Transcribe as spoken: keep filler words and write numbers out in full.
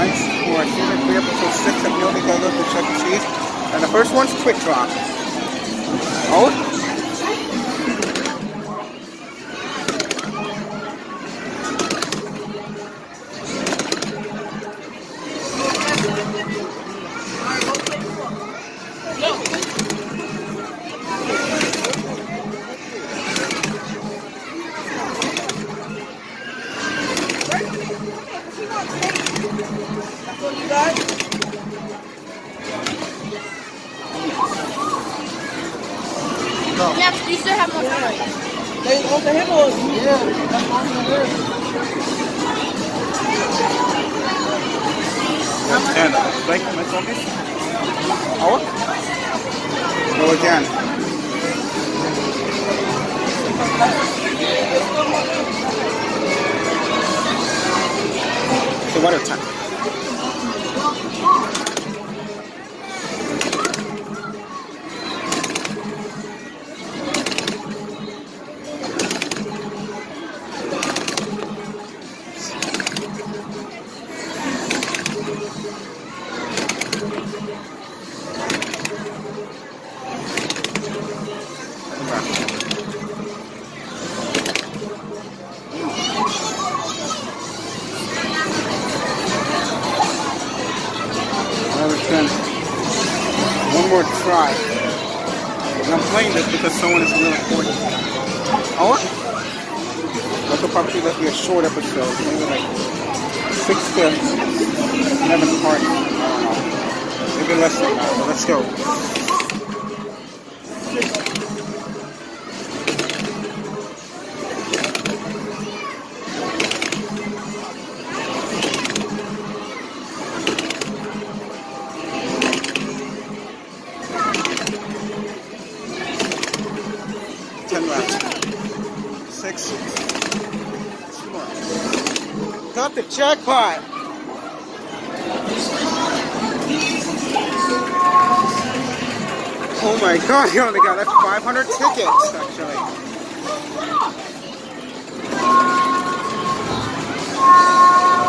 nights for season three, episode six of Yodely Go to Chuck E. Cheese. And the first one's Quick Drop. Oh? Yes, you still have more time. They open him or yeah, that's all he is. And like my focus. Oh. Go again. So what are time? One more try. And I'm playing this because someone is really important. Oh? This will probably be a short episode. Maybe like six to seven parts. I don't know. Maybe less than that, but let's go. Ten left. Six. Two more. Got the jackpot! Oh my god, you only got like five hundred tickets, actually.